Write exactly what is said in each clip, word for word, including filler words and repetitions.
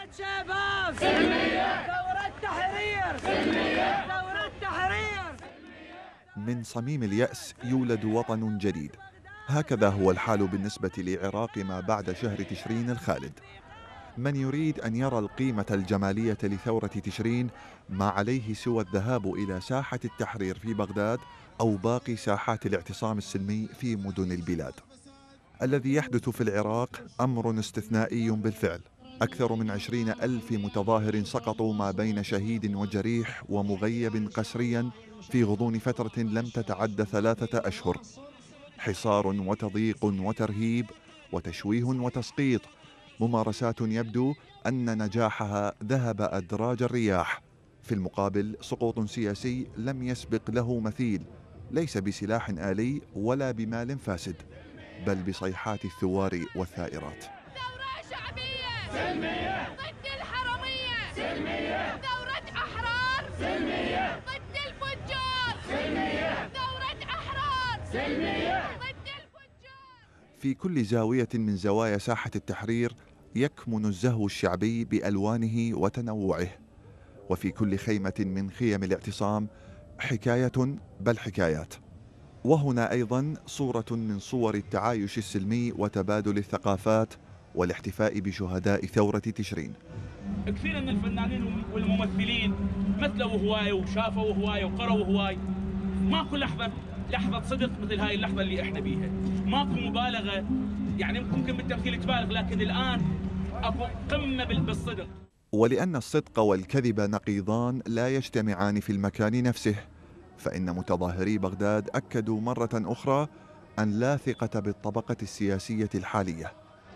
شباب سلمية، ثورة تحرير سلمية، ثورة تحرير. من صميم اليأس يولد وطن جديد، هكذا هو الحال بالنسبة لعراق ما بعد شهر تشرين الخالد. من يريد أن يرى القيمة الجمالية لثورة تشرين ما عليه سوى الذهاب إلى ساحة التحرير في بغداد أو باقي ساحات الاعتصام السلمي في مدن البلاد. الذي يحدث في العراق أمر استثنائي بالفعل. أكثر من عشرين ألف متظاهر سقطوا ما بين شهيد وجريح ومغيب قسريا في غضون فترة لم تتعد ثلاثة أشهر. حصار وتضييق وترهيب وتشويه وتسقيط، ممارسات يبدو أن نجاحها ذهب أدراج الرياح. في المقابل سقوط سياسي لم يسبق له مثيل، ليس بسلاح آلي ولا بمال فاسد، بل بصيحات الثوار والثائرات. ثورة شعبية سلمية ضد الحرامية سلمية، ثورة أحرار سلمية ضد الفجار سلمية، ثورة أحرار سلمية ضد الفجار. في كل زاوية من زوايا ساحة التحرير يكمن الزهو الشعبي بألوانه وتنوعه، وفي كل خيمة من خيم الاعتصام حكاية بل حكايات. وهنا أيضا صورة من صور التعايش السلمي وتبادل الثقافات والاحتفاء بشهداء ثورة تشرين. كثير من الفنانين والممثلين مثلوا هواية وشافوا هواية وقروا هواية. ماكو لحظة لحظة صدق مثل هاي اللحظة اللي احنا بيها، ماكو مبالغة، يعني ممكن بالتمثيل تبالغ لكن الآن اكو قمة بالصدق. ولأن الصدق والكذب نقيضان لا يجتمعان في المكان نفسه، فإن متظاهري بغداد أكدوا مرة أخرى أن لا ثقة بالطبقة السياسية الحالية.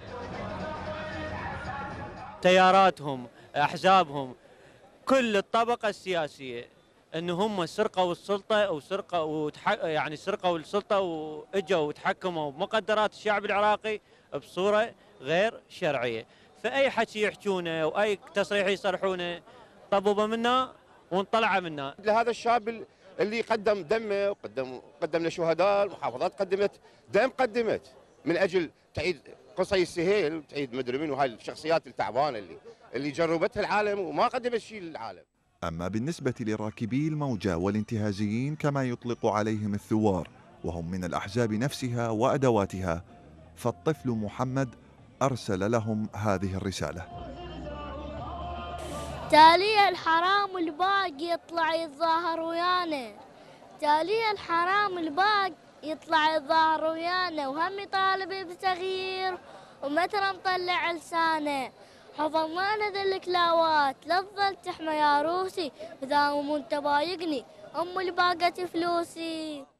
تياراتهم، أحزابهم، كل الطبقة السياسية أن هم سرقوا السلطة أو سرقوا يعني سرقوا السلطة وإجوا وتحكموا بمقدرات الشعب العراقي بصورة غير شرعية. فأي حكي يحكونه وأي تصريح يصرحونه طبوبة منا ونطلع منا. لهذا الشاب اللي قدم دمه وقدم قدم لشهداء، المحافظات قدمت دم، قدمت من اجل تعيد قصي السهيل وتعيد مدري مين، وهاي الشخصيات التعبانه اللي اللي جربتها العالم وما قدمت شيء للعالم. أما بالنسبة لراكبي الموجة والانتهازيين كما يطلق عليهم الثوار، وهم من الأحزاب نفسها وأدواتها، فالطفل محمد أرسل لهم هذه الرسالة: تالي الحرام الباق يطلع يتظاهر ويانا، تالي الحرام الباق يطلع يتظاهر ويانا، وهم يطالب بتغيير ومتى مطلع لسانه. حفظنا ذي الكلاوات لا تظل تحمى يا روسي، إذا مو انت بايقني أم اللي باقت فلوسي.